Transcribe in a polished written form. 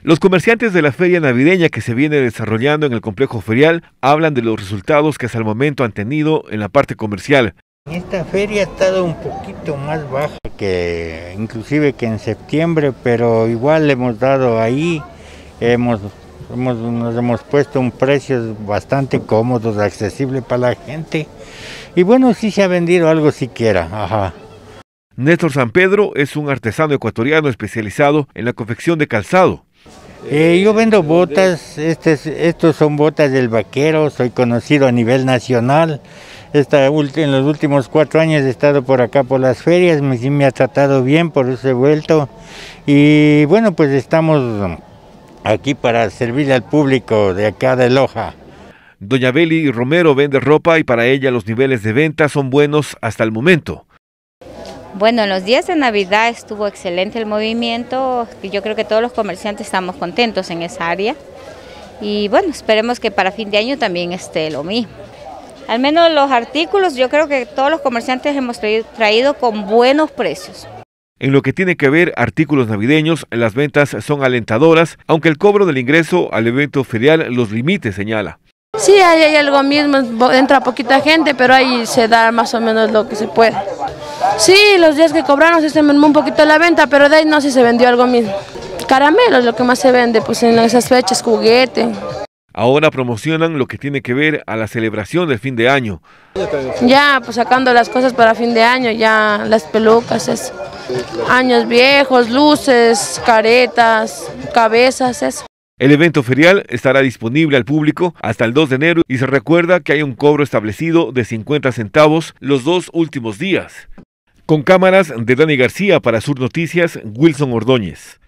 Los comerciantes de la feria navideña que se viene desarrollando en el complejo ferial hablan de los resultados que hasta el momento han tenido en la parte comercial. Esta feria ha estado un poquito más baja que inclusive que en septiembre, pero igual hemos dado ahí, nos hemos puesto un precio bastante cómodo, accesible para la gente. Y bueno, sí se ha vendido algo siquiera. Ajá. Néstor San Pedro es un artesano ecuatoriano especializado en la confección de calzado. Yo vendo botas, estos son botas del vaquero, soy conocido a nivel nacional. En los últimos 4 años he estado por acá por las ferias, me ha tratado bien, por eso he vuelto. Y bueno, pues estamos aquí para servir al público de acá de Loja. Doña Beli Romero vende ropa y para ella los niveles de venta son buenos hasta el momento. Bueno, en los días de Navidad estuvo excelente el movimiento, yo creo que todos los comerciantes estamos contentos en esa área y bueno, esperemos que para fin de año también esté lo mismo. Al menos los artículos, yo creo que todos los comerciantes hemos traído con buenos precios. En lo que tiene que ver artículos navideños, las ventas son alentadoras, aunque el cobro del ingreso al evento ferial los limite, señala. Sí, hay algo mismo, entra poquita gente, pero ahí se da más o menos lo que se puede. Sí, los días que cobraron sí se mermó un poquito la venta, pero de ahí no, sí se vendió algo mismo. Caramelos, lo que más se vende, pues en esas fechas, juguete. Ahora promocionan lo que tiene que ver a la celebración del fin de año. Ya, pues sacando las cosas para fin de año, ya las pelucas, eso. Años viejos, luces, caretas, cabezas, eso. El evento ferial estará disponible al público hasta el 2 de enero y se recuerda que hay un cobro establecido de 50 centavos los 2 últimos días. Con cámaras de Dani García para Sur Noticias, Wilson Ordóñez.